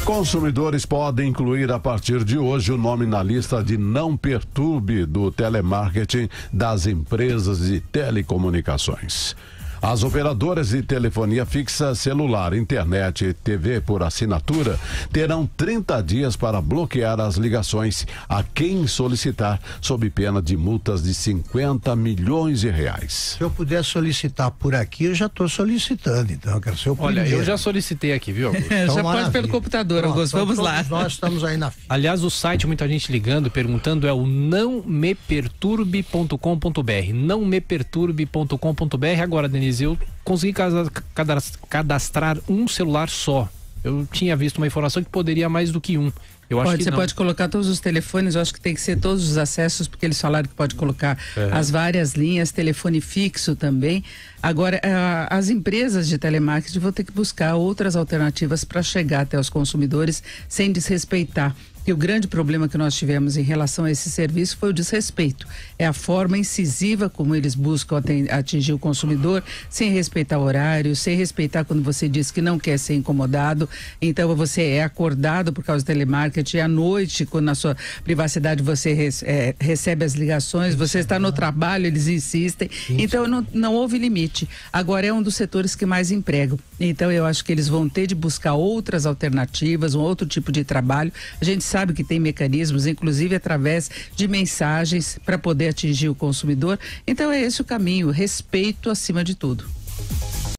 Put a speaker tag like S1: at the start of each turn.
S1: Consumidores podem incluir a partir de hoje o nome na lista de não perturbe do telemarketing das empresas de telecomunicações. As operadoras de telefonia fixa, celular, internet e TV por assinatura terão 30 dias para bloquear as ligações a quem solicitar, sob pena de multas de 50 milhões de reais.
S2: Se eu puder solicitar por aqui, eu já estou solicitando, então eu quero ser o primeiro.
S3: Olha, eu já solicitei aqui, viu, Augusto?
S4: Então, já pode pelo computador, pronto, Augusto, vamos lá.
S2: Nós estamos aí na fila.
S3: Aliás, o site, muita gente ligando, perguntando, é o nãomeperturbe.com.br, nãomeperturbe.com.br. Agora, Denise, eu consegui cadastrar um celular só. Eu tinha visto uma informação que poderia mais do que um. Eu acho que
S4: você
S3: não.
S4: pode colocar todos os telefones, eu acho que tem que ser todos os acessos, porque eles falaram que pode colocar as várias linhas, telefone fixo também. Agora, as empresas de telemarketing vão ter que buscar outras alternativas para chegar até os consumidores sem desrespeitar. E o grande problema que nós tivemos em relação a esse serviço foi o desrespeito. É a forma incisiva como eles buscam atingir o consumidor, sem respeitar o horário, sem respeitar quando você diz que não quer ser incomodado. Então você é acordado por causa do telemarketing, à noite, quando na sua privacidade você recebe as ligações, você está no trabalho, eles insistem. Então não houve limite. Agora é um dos setores que mais empregam. Então eu acho que eles vão ter de buscar outras alternativas, um outro tipo de trabalho. A gente sabe que tem mecanismos, inclusive através de mensagens para poder atingir o consumidor. Então é esse o caminho, respeito acima de tudo.